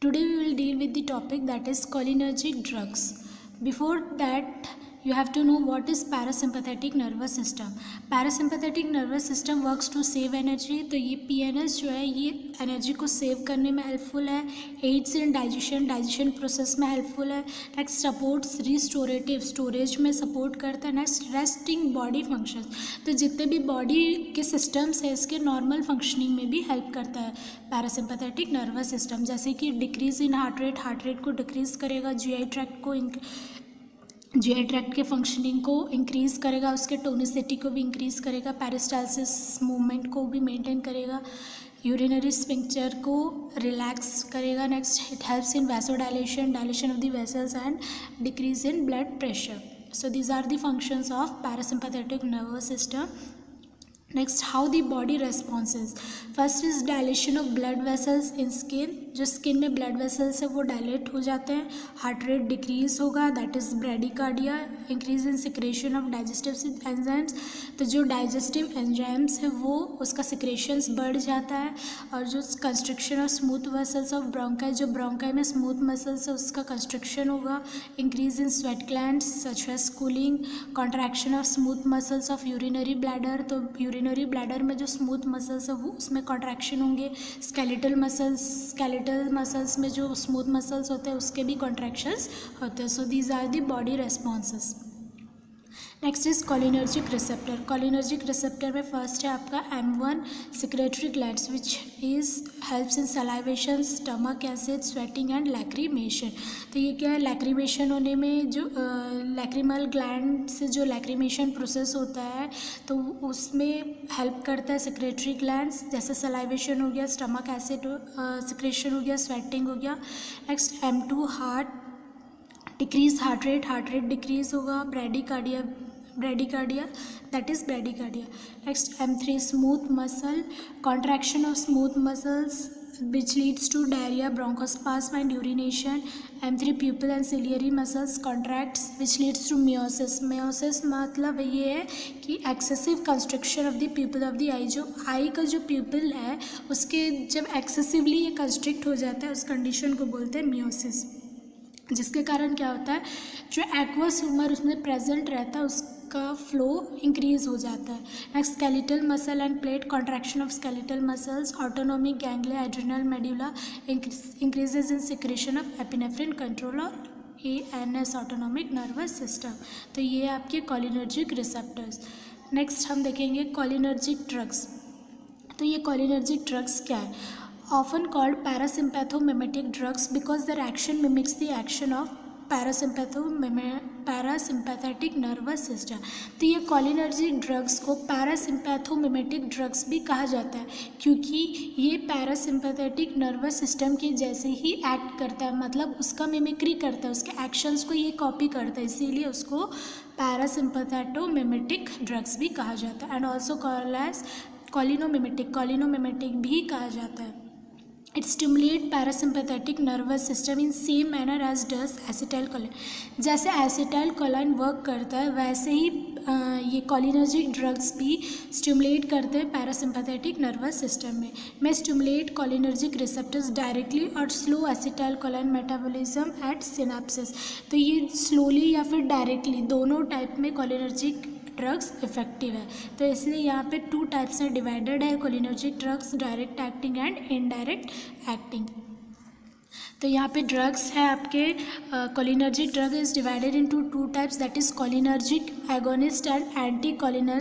Today we will deal with the topic that is cholinergic drugs. Before that, you have to know what is parasympathetic nervous system. Parasympathetic nervous system works to save energy. तो ये PNS जो है ये energy को save करने में helpful है. Aids in digestion process में हेल्पफुल है. नेक्स्ट सपोर्ट्स रिस्टोरेटिव स्टोरेज में सपोर्ट करता है. नेक्स्ट रेस्टिंग बॉडी फंक्शंस, तो जितने भी बॉडी के सिस्टम्स है इसके नॉर्मल फंक्शनिंग में भी हेल्प करता है पैरासिम्पैथेटिक नर्वस सिस्टम. जैसे कि डिक्रीज इन हार्ट रेट को डिक्रीज़ करेगा, जीआई ट्रैक्ट के फंक्शनिंग को इंक्रीज़ करेगा, उसके टोनिसिटी को भी इंक्रीज़ करेगा, पेरिस्टालसिस मूवमेंट को भी मेंटेन करेगा, यूरिनरी स्फिंक्टर को रिलैक्स करेगा. Next it helps in dilation of the vessels and decrease in blood pressure. So these are the functions of parasympathetic nervous system. Next how the body responses. First is dilation of blood vessels in skin. जो skin में blood vessels है वो dilate हो जाते हैं. Heart rate decrease होगा, that is bradycardia. Increase in secretion of digestive enzymes, तो जो डाइजेस्टिव एंजाइम्स है वो उसका सिक्रेशंस बढ़ जाता है. और जो construction of smooth vessels of bronchi, जो ब्रोंकाई में स्मूथ मसल्स है उसका कंस्ट्रक्शन होगा. Increase in sweat glands such as cooling. Contraction of smooth muscles of urinary bladder, तो यूरिनरी ब्लैडर में जो स्मूथ मसल्स है वो उसमें कॉन्ट्रैक्शन होंगे. स्केलेटल मसल्स में जो स्मूथ मसल्स होते हैं उसके भी कॉन्ट्रैक्शंस होते हैं. So these are the body responses. Next is cholinergic receptor. Cholinergic receptor में फर्स्ट है आपका M1 secretory glands which is helps in salivation, stomach acid, sweating and lacrimation. तो ये क्या है, लैक्रीमेशन होने में जो लैक्रीमल ग्लैंड से जो लैक्रीमेशन प्रोसेस होता है तो उसमें हेल्प करता है सिक्रेटरी ग्लैंड्स. जैसे सलाइवेशन हो गया, स्टमक एसिड सिक्रेशन हो गया, स्वेटिंग हो गया. Next M2 heart, decrease heart rate decrease होगा. Bradycardia that is bradycardia. Next M3 smooth muscle, contraction of smooth muscles which leads to diarrhea, bronchospasm and urination. M3 pupil and ciliary muscles contracts which leads to meiosis. meiosis मतलब ये है कि excessive constriction of the pupil of the eye. जो आई का जो pupil है उसके जब excessively ये constrict हो जाता है उस condition को बोलते हैं meiosis. जिसके कारण क्या होता है, जो एक्वस ह्यूमर उसमें प्रेजेंट रहता है उसका फ्लो इंक्रीज हो जाता है. Next skeletal muscle end plate, contraction of skeletal muscles, autonomic ganglia, adrenal medulla, increases in secretion of epinephrine, control और ANS ऑटोनोमिक नर्वस सिस्टम. तो ये आपके कोलिनर्जिक रिसेप्टर्स. नेक्स्ट हम देखेंगे कोलिनर्जिक ड्रग्स. तो ये कोलिनर्जिक ड्रग्स क्या है, often called parasympathomimetic drugs because their action mimics the action of parasympathetic nervous system. तो ये कोलिनर्जिक ड्रग्स को पैरासिम्पैथोमिमेटिक ड्रग्स भी कहा जाता है क्योंकि ये पैरासिम्पैथेटिक नर्वस सिस्टम के जैसे ही एक्ट करता है, मतलब उसका मिमिक्री करता है, उसके एक्शंस को ये कॉपी करता है, इसीलिए उसको पैरासिम्पैथोमिमेटिक ड्रग्स भी कहा जाता है. And also called as cholinomimetic भी कहा जाता है. It stimulate parasympathetic nervous system in same manner as does acetylcholine. जैसे acetylcholine वर्क करता है वैसे ही ये कोलिनर्जिक ड्रग्स भी स्टिमुलेट करते हैं पैरासिम्पैथेटिक नर्वस सिस्टम में स्टिमुलेट कोलिनर्जिक रिसेप्टर्स डायरेक्टली और slow acetylcholine metabolism at synapsis. तो ये स्लोली या फिर डायरेक्टली दोनों टाइप में कोलिनर्जिक ड्रग्स इफेक्टिव है. तो इसलिए यहाँ पे 2 टाइप्स में डिवाइडेड है cholinergic drugs, direct acting and indirect acting. तो यहाँ पे ड्रग्स है आपके cholinergic drug is divided into 2 types, that is cholinergic agonist and anti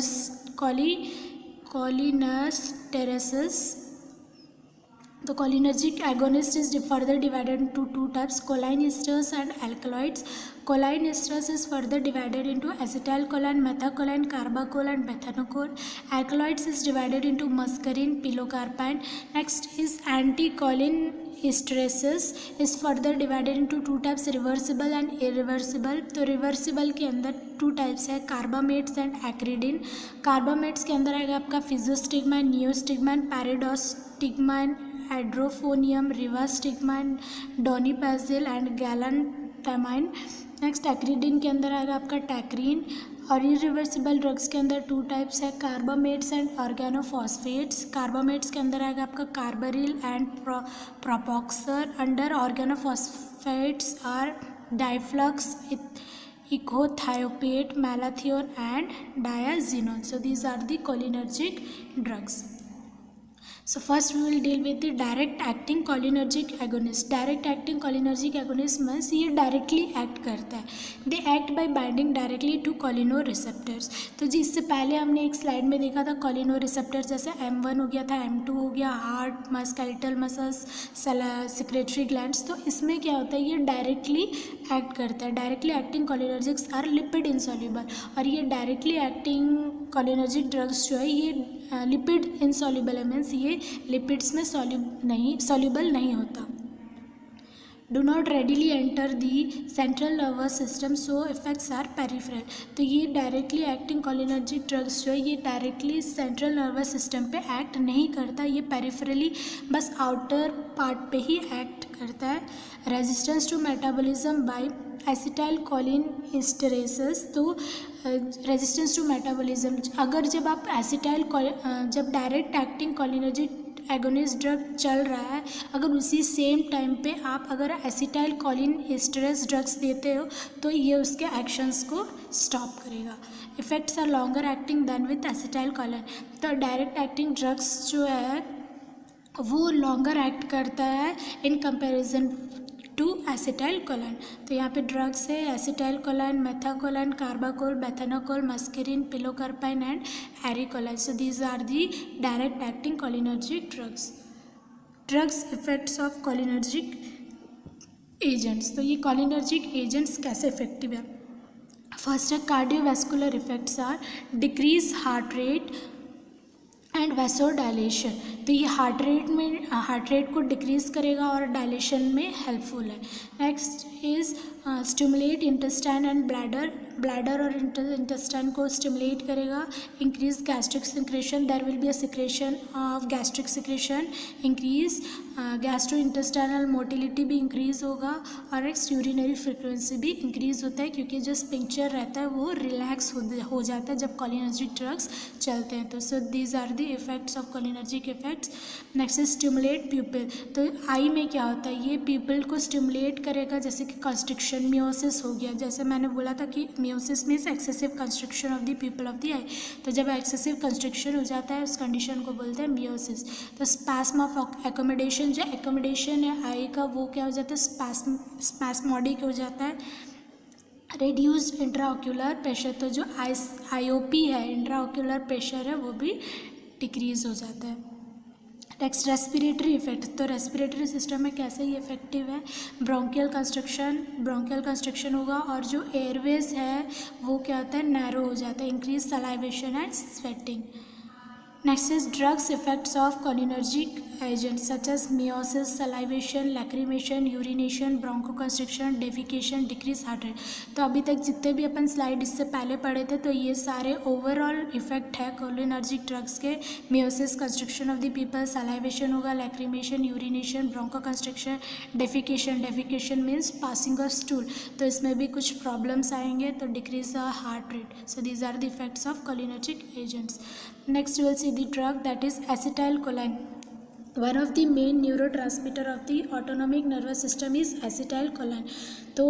cholinergic. The cholinergic agonist is further divided into 2 types, choline esters and alkaloids. Choline esters is further divided into acetylcholine, methacholine, carbacholine, methanocol. Alkaloids is divided into muscarine, pilocarpine. Next is anticholine esterases is further divided into 2 types, reversible and irreversible. तो reversible के अंदर 2 types है, carbamates and acridine. Carbamates के अंदर आएगा आपका physostigmine, neostigmine, pyridostigmine, edrophonium, rivastigmine, donepezil and galantamine. Next acridine के अंदर आएगा आपका टैक्रीन, और इरिवर्सिबल ड्रग्स के अंदर 2 टाइप्स है, कार्बामेट्स एंड ऑर्गेनोफॉस्फेट्स। कार्बामेट्स के अंदर आएगा आपका carbaryl and propoxur. Under organophosphates are dyflos, echothiophate, malathion and diazinon. So these are the cholinergic drugs. So first we will deal with the direct acting cholinergic agonist. Direct acting cholinergic agonist means ये directly act करता है. They act by binding directly to cholinereceptors. तो जिससे पहले हमने एक slide में देखा था cholinereceptors, जैसे M1 हो गया था, M2 हो गया, heart, skeletal muscles, secretory glands. तो इसमें क्या होता है, ये डायरेक्टली एक्ट करता है. Directly acting cholinergics are lipid insoluble. और ये डायरेक्टली एक्टिंग cholinergic ड्रग्स जो है ये लिपिड इनसॉल्युबल है, मीन्स ये लिपिड्स में सॉल्युबल नहीं होता. Do not readily enter the central nervous system, so effects are peripheral. तो ये डायरेक्टली एक्टिंग cholinergic ड्रग्स जो है ये डायरेक्टली सेंट्रल नर्वस सिस्टम पे एक्ट नहीं करता, ये पेरिफेरली बस आउटर पार्ट पे ही एक्ट करता है. Resistance to metabolism by acetylcholinesterases. तो रेजिस्टेंस टू मेटाबॉलिज्म, अगर जब आप जब direct acting cholinergic agonist drug चल रहा है, अगर उसी सेम टाइम पे आप अगर एसिटाइल कोलिन एस्टरेस ड्रग्स देते हो तो ये उसके एक्शंस को स्टॉप करेगा. Effects are longer acting than with acetylcholine. तो डायरेक्ट एक्टिंग ड्रग्स जो है वो लॉन्गर एक्ट करता है in comparison to acetylcholine. तो यहाँ पे ड्रग्स है acetylcholine, methacholine, carbachol, bethanechol, muscarine, pilocarpine and arecoline. So these are the direct acting cholinergic drugs. Drugs effects of cholinergic agents. तो ये cholinergic एजेंट्स कैसे effective है. First है cardiovascular effects are decrease heart rate and vasodilation. तो ये heart rate को decrease करेगा और डायलेशन में हेल्पफुल है. Next is stimulate intestine and bladder और इंटेस्टाइन को स्टिमुलेट करेगा. Increase gastric secretion, there will be a secretion of gastric secretion. Increase gastrointestinal motility भी इंक्रीज होगा. और नेक्स्ट यूरिनरी फ्रिक्वेंसी भी इंक्रीज होता है क्योंकि जो स्पिंक्चर रहता है वो रिलैक्स हो जाता है जब cholinergic ड्रग्स चलते हैं. तो so these are the effects of cholinergic effects. Next is stimulate pupil. तो आई में क्या होता है, ये प्यूपिल को स्टिमुलेट करेगा, जैसे कि कंस्ट्रिक्शन, मियोसिस हो गया. जैसे मैंने बोला था कि miosis means excessive construction of the pupil of the eye. तो जब एक्सेसिव कंस्ट्रक्शन हो जाता है उस कंडीशन को बोलते हैं मियोसिस. तो स्पैस्म ऑफ एकोमोडेशन, जो एकोमोडेशन है आई का वो क्या हो जाता है, स्पैस्मोडिक हो जाता है. रेड्यूस्ड इंट्राओक्यूलर प्रेशर, तो जो आईओपी है, इंट्राओक्यूलर प्रेशर है, वो भी डिक्रीज हो जाता है. Next respiratory effect. तो रेस्पिरेटरी सिस्टम में कैसे ये इफेक्टिव है, ब्रोंकियल कंस्ट्रक्शन होगा और जो एयरवेज है वो क्या होता है, नैरो हो जाता है. Increase salivation and sweating. Next is drugs effects of cholinergic agents such as miosis, salivation, lacrimation, urination, bronchoconstriction, defecation, decrease heart rate. तो अभी तक जितने भी अपन स्लाइड इससे पहले पढ़े थे तो ये सारे ओवरऑल इफेक्ट है cholinergic ड्रग्स के. Miosis, construction of the pupil, salivation होगा, lacrimation, urination, bronchoconstriction, defecation means passing of stool. तो इसमें भी कुछ प्रॉब्लम्स आएंगे. तो decrease heart rate. So these are the effects of cholinergic agents. Next we will see the drug that is acetylcholine. One of the main neurotransmitter of the autonomic nervous system is acetylcholine. तो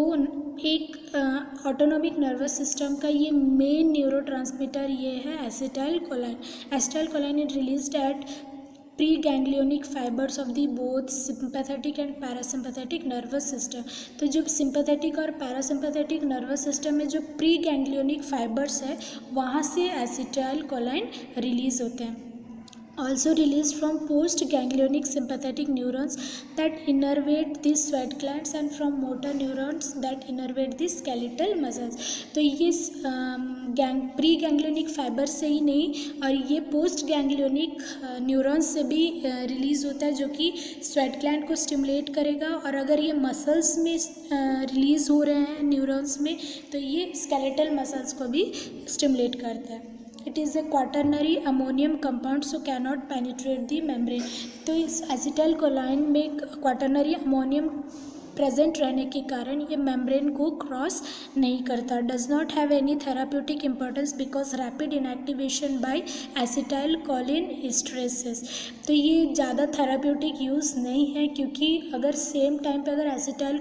एक autonomic nervous system का ये main neurotransmitter ये है acetylcholine. Acetylcholine is released at preganglionic fibres of the both sympathetic and parasympathetic nervous system. तो जो sympathetic और parasympathetic nervous system में जो प्री-गैंग्लियोनिक फाइबर्स है वहाँ से एसिटाइलकोलाइन रिलीज होते हैं. Also released from post-ganglionic sympathetic neurons that innervate the sweat glands and from motor neurons that innervate the skeletal muscles. तो ये प्री गैंग्लियोनिक फाइबर से ही नहीं और ये पोस्ट गैंग्लियोनिक न्यूरॉन्स से भी रिलीज़ होता है जो कि स्वेट ग्लैंड को स्टिमुलेट करेगा. और अगर ये मसल्स में रिलीज़ हो रहे हैं न्यूरॉन्स में तो ये स्केलेटल मसल्स को भी स्टिमुलेट करता है. It is a quaternary ammonium compound so cannot penetrate the membrane. तो इस एसिटाइलकोलाइन में क्वाटर्नरी अमोनियम प्रेजेंट रहने के कारण ये मेम्ब्रेन को क्रॉस नहीं करता। Does not have any therapeutic importance because rapid inactivation by acetylcholinesterases. तो ये ज़्यादा थेराप्यूटिक यूज़ नहीं है, क्योंकि अगर सेम टाइम पे अगर एसिटाइल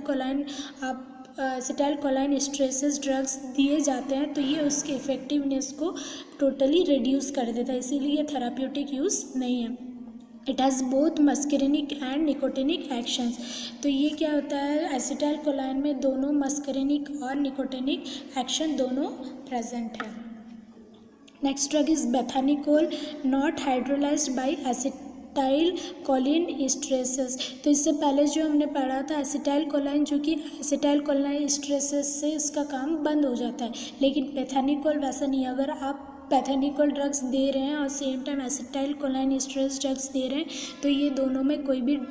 कोलिन एस्टरेसेस ड्रग्स दिए जाते हैं तो ये उसके इफेक्टिवनेस को टोटली रिड्यूस कर देता है, इसीलिए ये थेराप्यूटिक यूज़ नहीं है। It has both muscarinic and nicotinic actions. तो ये क्या होता है, एसिटाइल कोलाइन में दोनों मस्करेनिक और निकोटिनिक एक्शन दोनों प्रेजेंट है। Next drug is bethanechol, not hydrolysed by acetylcholinesterases. तो इससे पहले जो हमने पढ़ा था एसिटाइल कोलाइन, जो कि एसिटाइल कोलिन एस्टरेसेस से इसका काम बंद हो जाता है, लेकिन बेथानिकोल वैसा नहीं है। अगर आप बेथानिकोल ड्रग्स दे रहे हैं और same time acetylcholinesterases drugs दे रहे हैं तो ये दोनों में कोई भी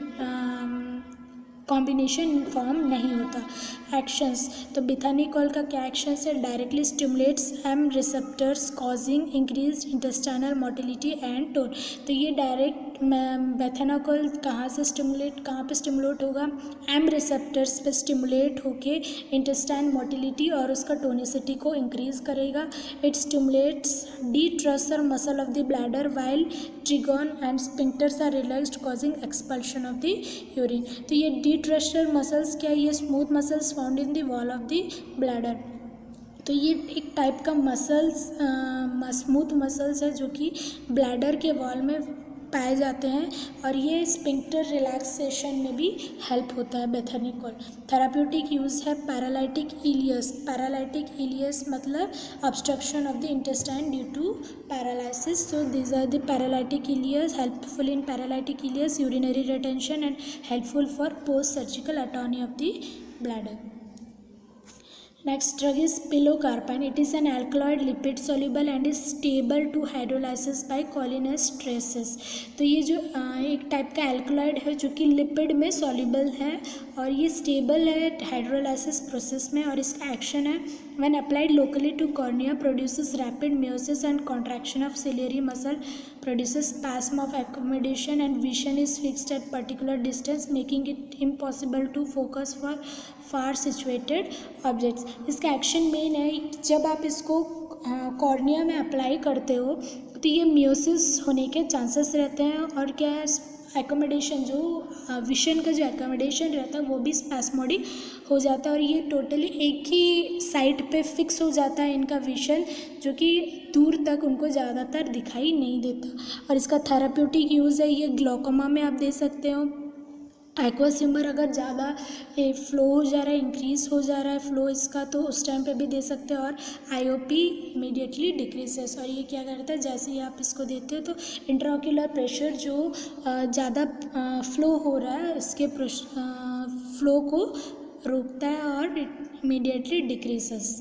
कॉम्बिनेशन फॉर्म नहीं होता। एक्शंस, तो बेथानिकोल का क्या एक्शंस है, directly stimulates M receptors causing increase intestinal motility and tone. तो ये डायरेक्ट बेथानिकोल कहाँ पे स्टिमुलेट होगा, एम रिसेप्टर्स पे स्टिमुलेट होके इंटेस्टाइन मोटिलिटी और उसका टोनिसिटी को इंक्रीज करेगा। It stimulates detrusor muscle of the bladder while trigone and sphincters are relaxed causing expulsion of the urine. तो ये detrusor मसल्स क्या है, ये smooth muscles found in the wall of the bladder. तो ये एक टाइप का स्मूथ मसल्स है जो कि ब्लैडर के वॉल में पाए जाते हैं और ये स्पिंक्टर रिलैक्सेशन में भी हेल्प होता है बेथानिकोल। थेराप्यूटिक यूज़ है पैरालाइटिक इलियस मतलब obstruction of the intestine due to paralysis. So these are the paralytic ileus, helpful in paralytic ileus, urinary retention and helpful for post surgical atony of the bladder. Next drug is pilocarpine. It is an alkaloid lipid soluble and is stable to hydrolysis by cholinesterase। तो ये जो एक type का alkaloid है जो कि lipid में soluble है और ये स्टेबल है हाइड्रोलाइसिस प्रोसेस में, और इसका एक्शन है when applied locally to cornea produces rapid meiosis and contraction of ciliary muscle, produces spasm of accommodation and vision is fixed at particular distance making it impossible to focus for far situated objects। इसका action main है, जब आप इसको cornea में apply करते हो तो ये मियोसिस होने के चांसेस रहते हैं और क्या है एकोमोडेशन, जो विशन का जो एकोमोडेशन रहता है वो भी स्पैस्मोडिक हो जाता है और ये टोटली एक ही साइड पे फिक्स हो जाता है इनका विशन, जो कि दूर तक उनको ज़्यादातर दिखाई नहीं देता। और इसका थेराप्यूटिक यूज़ है, ये ग्लोकोमा में आप दे सकते हो। एक्वस ह्यूमर अगर ज़्यादा फ्लो हो जा रहा है, इंक्रीज हो जा रहा है फ्लो इसका, तो उस टाइम पे भी दे सकते हो। और आईओपी इमीडिएटली डिक्रीजेस, और ये क्या करता है जैसे ही आप इसको देते हो तो इंट्राओक्यूलर प्रेशर जो ज़्यादा फ्लो हो रहा है उसके फ्लो को रोकता है और immediately decreases.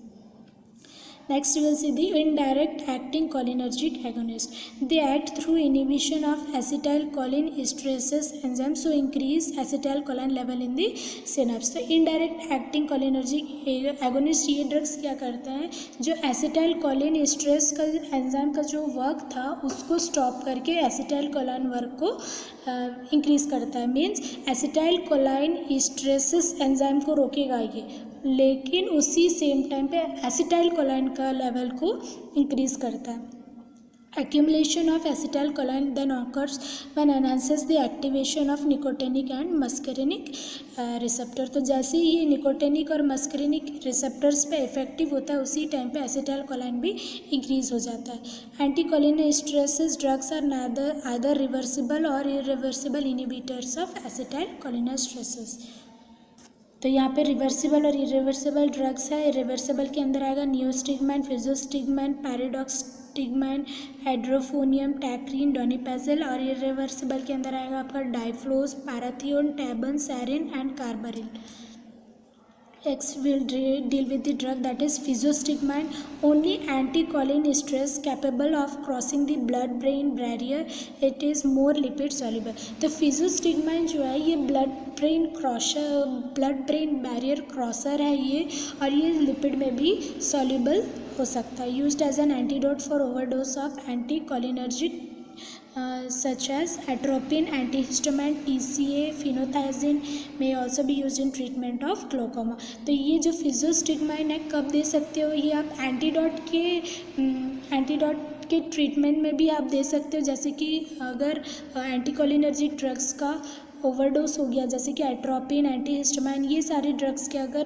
Next we will see the indirect acting cholinergic agonist. They act through inhibition of acetylcholine esterase enzyme, so increase acetylcholine level in the synapse। तो indirect acting cholinergic agonist ये drugs क्या करते हैं, जो acetylcholine esterase का enzyme का जो work था उसको स्टॉप करके acetylcholine वर्क को इंक्रीज करता है। मीन्स acetylcholine esterase एंजाइम को रोकेगा ये, लेकिन उसी सेम टाइम पे एसिटाइलकोलाइन का लेवल को इंक्रीज करता है। accumulation of acetylcholine then occurs when enhances the activation of nicotinic and muscarinic receptor। तो जैसे ही ये निकोटेनिक और मस्करिनिक रिसेप्टर्स पे इफेक्टिव होता है उसी टाइम पे एसिटाइलकोलाइन भी इंक्रीज हो जाता है। Anticholinesterases drugs are either reversible और इरिवर्सिबल इनहिबिटर्स ऑफ एसिटाइलकोलिनेस्टरेसेस। तो यहाँ पे रिवर्सिबल और इरिवर्सिबल ड्रग्स है। इरिवर्सिबल के अंदर आएगा नियोस्टिगमैन, फिजोस्टिगमैन, पैराडॉक्सटिगमैन, एड्रोफोनियम, टैक्रीन, डोनिपेजिल। और इरिवर्सिबल के अंदर आएगा आपका dyflos, parathion, tabun, sarin and carbaryl. Next we'll deal with the drug that is physostigmine, only anticholinesterase capable of crossing the blood-brain barrier. It is more lipid soluble। तो physostigmine जो है ये blood brain barrier crosser है ये, और ये lipid में भी soluble हो सकता है। Used as an antidote for overdose of anticholinergic such as atropine, antihistamine, TCA, phenothiazine may also be used in treatment of glaucoma. तो ये जो फिजियोस्टिग्माइन है कब दे सकते हो, ये आप एंटीडोट के ट्रीटमेंट में भी आप दे सकते हो, जैसे कि अगर एंटीकोलिनर्जिक ड्रग्स का ओवरडोज हो गया, जैसे कि एट्रोपिन, एंटीहिस्टामाइन, ये सारे ड्रग्स के अगर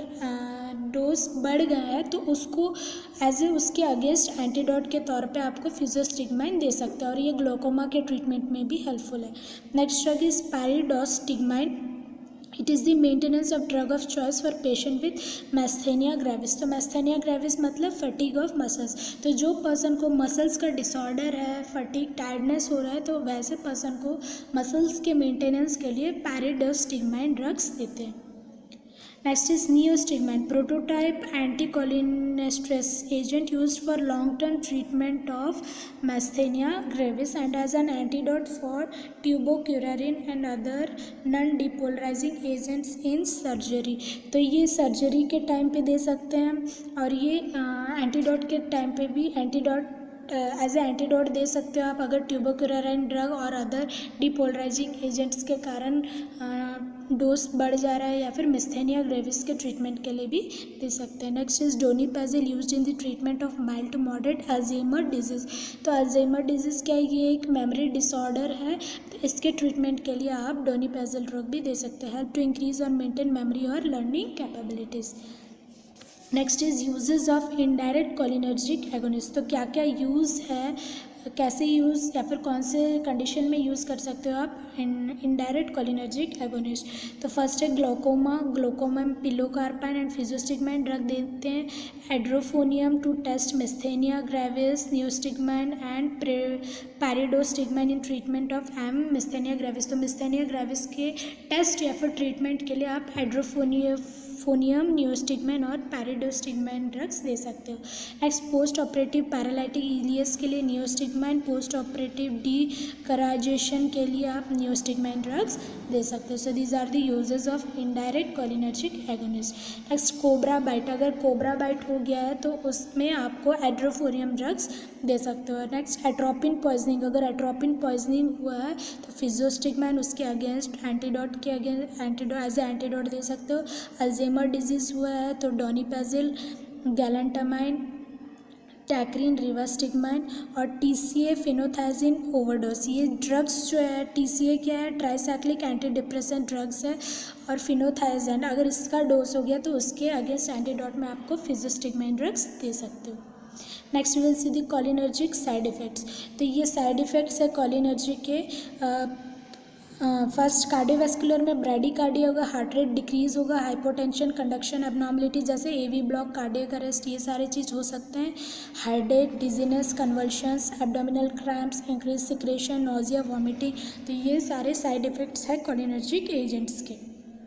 डोज बढ़ गया है तो उसको एज ए उसके अगेंस्ट एंटीडोट के तौर पे आपको फिजियोस्टिग्माइन दे सकते हैं और ये ग्लोकोमा के ट्रीटमेंट में भी हेल्पफुल है. Next drug is pyridostigmine. It is the maintenance of drug of choice for patient with myasthenia gravis. तो मैस्थेनिया ग्रेविस मतलब फटीग ऑफ मसल्स. तो जो पर्सन को मसल्स का डिसऑर्डर है, फटीग, टायर्डनेस हो रहा है, तो वैसे पर्सन को मसल्स के मेंटेनेंस के लिए पैरिडोस्टिग्माइन ड्रग्स देते हैं. Next is neostigmine, prototype anticholinesterase agent used for long-term treatment of myasthenia gravis and as an antidote for tuberculosis and other non-depolarizing agents in surgery. तो ये सर्जरी के टाइम पे दे सकते हैं और ये एंटीडोट के टाइम पे भी एज ए एंटीडोट दे सकते हो आप अगर ट्यूबरकुलोसिस ड्रग और अदर डिपोलराइजिंग एजेंट्स के कारण डोज बढ़ जा रहा है या फिर मिस्थेनिया ग्रेविस के ट्रीटमेंट के लिए भी दे सकते हैं. Next is donepezil used in the treatment of mild to moderate Alzheimer disease. तो अल्जाइमर डिजीज़ क्या है, ये एक मेमोरी डिसऑर्डर है, तो इसके ट्रीटमेंट के लिए आप डोनीपेजिल ड्रग भी दे सकते हैं. हेल्प टू इंक्रीज और मेंटेन मेमोरी और learning capabilities. Next is uses of indirect cholinergic agonist. तो क्या क्या यूज़ है, कैसे यूज़ या फिर कौन से कंडीशन में यूज़ कर सकते हो आप इनडायरेक्ट कोलिनर्जिक एगोनिस्ट. तो फर्स्ट है ग्लोकोमा में पिलोकार्पाइन एंड फिजियोस्टिग्माइन ड्रग देते हैं. Edrophonium to test myasthenia gravis, neostigmine and pyridostigmine in treatment of myasthenia gravis. तो मिस्थेनिया ग्रेविस के टेस्ट या फिर ट्रीटमेंट के लिए आप एड्रोफोनियम, नियोस्टिग्माइन और पैरिडोस्टिग्माइन ड्रग्स दे सकते हो. Next post operative paralytic ileus के लिए नियोस्टिग्माइन, पोस्ट ऑपरेटिव डीकराइजेशन के लिए आप नियोस्टिग्माइन ड्रग्स दे सकते हो. So these are the uses of indirect cholinergic agonist. Next cobra bite. अगर कोबरा बाइट हो गया है तो उसमें आपको एड्रोफोनियम ड्रग्स दे सकते हो. Next atropine poisoning. अगर एट्रोपिन पॉइजनिंग हुआ है तो फिजियोस्टिग्माइन उसके अगेंस्ट एंटीडोट के अगेंस्ट एज ए एंटीडोट दे सकते हो. अल्जाइमर डिजीज़ हुआ है तो डोनीपेजिल, गैलेंटामाइन, टैक्रीन, रिवास्टिग्माइन और TCA फेनोथाइजिन ओवरडोज. ये ड्रग्स जो है, TCA क्या है, ट्राइसाइक्लिक एंटी डिप्रेसेंट ड्रग्स है और फिनोथाइजिन अगर इसका डोज हो गया तो उसके अगेंस्ट एंटीडोट में आपको फिजियोस्टिग्माइन ड्रग्स दे सकते हो. Next will see the cholinergic side effects. तो ये साइड इफ़ेक्ट्स है कोलिनर्जिक के. फर्स्ट कार्डियोवैस्कुलर में ब्रैडीकार्डिया होगा, हार्ट रेट डिक्रीज होगा, हाइपोटेंशन, कंडक्शन एबनॉर्मलिटी जैसे AV ब्लॉक, कार्डियक अरेस्ट, ये सारे चीज़ हो सकते हैं. Headache, dizziness, convulsions, abdominal cramps, increase secretion, nausea, vomiting. तो ये सारे साइड इफ़ेक्ट्स हैं कोलिनर्जिक एजेंट्स के.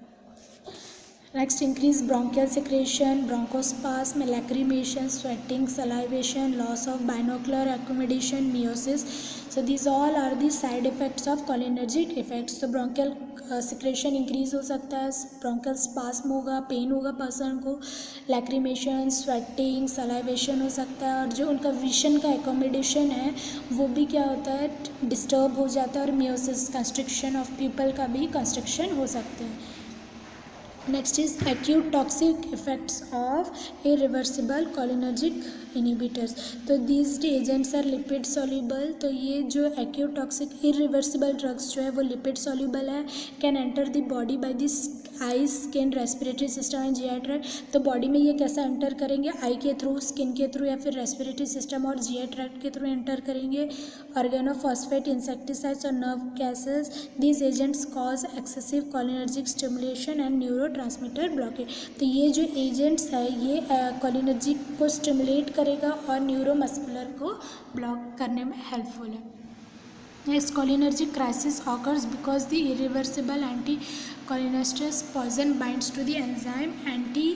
Next increase bronchial secretion, bronchospasm, lacrimation, sweating, salivation, loss of binocular एक्कोमोडेशन, miosis. So these all are the side effects of cholinergic effects. So bronchial secretion increase हो सकता है, bronchial spasm होगा, pain होगा person को, lacrimation, sweating, salivation हो सकता है और जो उनका विशन का एकोमोडेशन है वो भी क्या होता है, डिस्टर्ब हो जाता है और मियोसिस, कंस्ट्रक्शन ऑफ पीपल का भी कंस्ट्रक्शन हो सकते हैं. Next is acute toxic effects of irreversible cholinergic inhibitors. तो these agents are lipid soluble. तो ये जो एक्यूट टॉक्सिक इरिवर्सिबल ड्रग्स जो है वो लिपिड सॉल्यूबल है, can enter the body by this eye, skin, respiratory system and GI tract. तो body में ये कैसे एंटर करेंगे, आई के थ्रू, स्किन के थ्रू या फिर रेस्पिरेटरी सिस्टम और GI ट्रैक्ट के थ्रू एंटर करेंगे. ऑर्गेनोफॉस्फेट, इंसेक्टिसाइड्स और nerve gases. These agents cause excessive cholinergic stimulation and neurotransmitter blockage. तो ये जो एजेंट्स है ये कोलिनर्जिक को स्टिमुलेट करेगा और न्यूरोमस्कुलर को ब्लॉक करने में हेल्पफुल है. Next, cholinergic crisis occurs because the irreversible anticholinesterase poison binds to the enzyme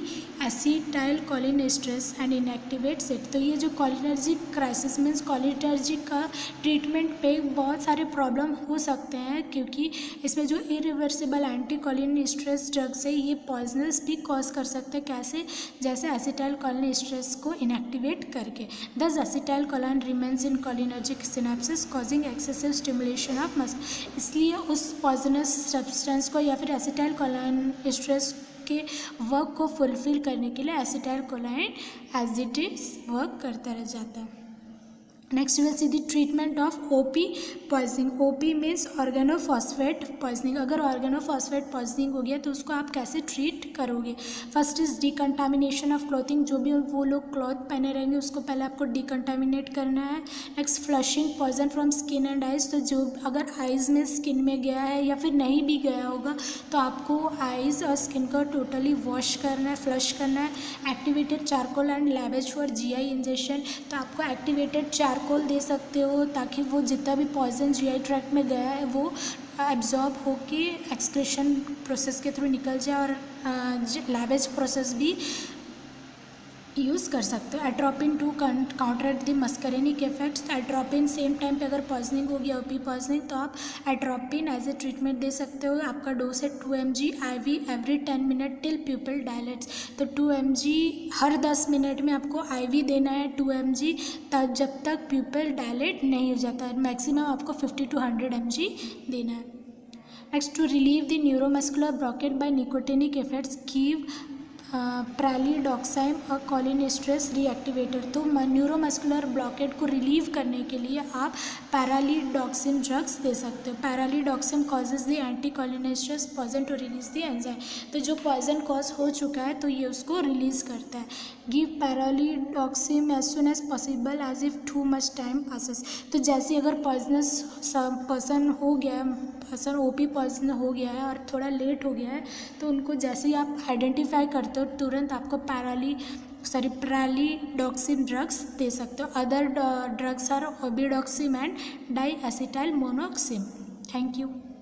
acetylcholinesterase and inactivates it. तो ये जो कोलिनर्जिक क्राइसिस मीन्स कोलिनर्जिक का ट्रीटमेंट पे बहुत सारे प्रॉब्लम हो सकते हैं, क्योंकि इसमें जो इरिवर्सिबल एंटी कोलिनेस्टरेज ड्रग्स है ये पॉइजनस भी कॉज कर सकते हैं। कैसे? जैसे एसिटाइल कोलिनेस्टरेज को इनएक्टिवेट करके। Thus acetylcholine remains in cholinergic synapsis causing excessive stimulation of muscle. इसलिए उस पॉइजनस सब्सटेंस को या फिर एसिटाइल कोलिनेस्टरेज के वर्क को फुलफिल करने के लिए acetylcholine as it is work करता रह जाता है। Next will see the treatment of OP poisoning. OP means organophosphate poisoning. अगर ऑर्गेनोफॉस्फेट पॉइजनिंग हो गया तो उसको आप कैसे ट्रीट करोगे? First is decontamination of clothing. जो भी वो लोग क्लॉथ पहने रहेंगे उसको पहले आपको डिकंटामिनेट करना है। Next flushing poison from skin and eyes. तो जो अगर आइज़ में स्किन में गया है या फिर नहीं भी गया होगा तो आपको आइज़ और स्किन को टोटली वॉश करना है, फ्लश करना है। Activated charcoal and lavage for GI injection. तो आपको एक्टिवेटेड चारकोल दे सकते हो ताकि वो जितना भी पॉइजन जीआई ट्रैक्ट में गया है वो एब्जॉर्ब होके एक्सक्रीशन प्रोसेस के थ्रू निकल जाए, और लैवेज प्रोसेस भी यूज़ कर सकते हो। Atropine to counteract the muscarinic effects. Atropine same time पे अगर पॉइजनिंग हो गया ओपी पॉइजनिंग तो आप एट्रोपिन एज ए ट्रीटमेंट दे सकते हो। आपका डोज है 2 mg IV every 10 minute till pupil dilates. तो 2 mg हर 10 मिनट में आपको IV देना है 2 mg तब जब तक प्यूपिल डायलेट नहीं हो जाता है। मैक्सिमम आपको 50 to 100 mg देना है। Next, to relieve the neuromuscular blockade by nicotinic effects give pralidoxime और कोलिनेस्टरेज रीएक्टिवेटर। तो न्यूरोमस्कुलर ब्लॉकेट को रिलीव करने के लिए आप पैरालीडॉक्सिन ड्रग्स दे सकते हो। Pralidoxime causes the anticholinesterase poison to release the enzyme. तो जो पॉइजन कॉज हो चुका है तो ये उसको रिलीज करता है। Give pralidoxime as soon as possible as if too much time passes. तो जैसे अगर पॉइजनस पर्सन हो गया है, पर्सन ओपी पॉइजन हो गया है और थोड़ा लेट हो गया है तो उनको जैसे ही आप आइडेंटिफाई करते हो तुरंत आपको पैरालीडॉक्सिन ड्रग्स दे सकते हो। Other drugs are obidoxime and diacetyl monoxime. Thank you.